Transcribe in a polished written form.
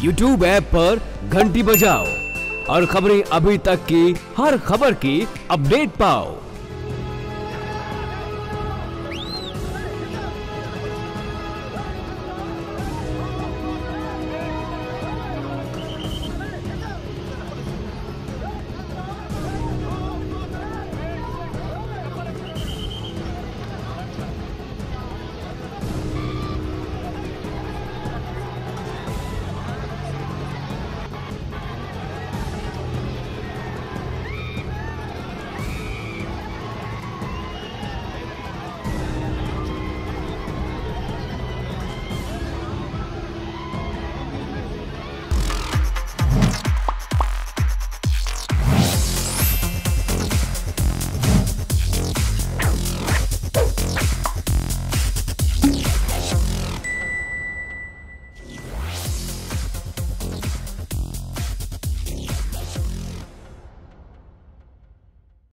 YouTube app पर घंटी बजाओ और खबरें अभी तक की हर खबर की अपडेट पाओ।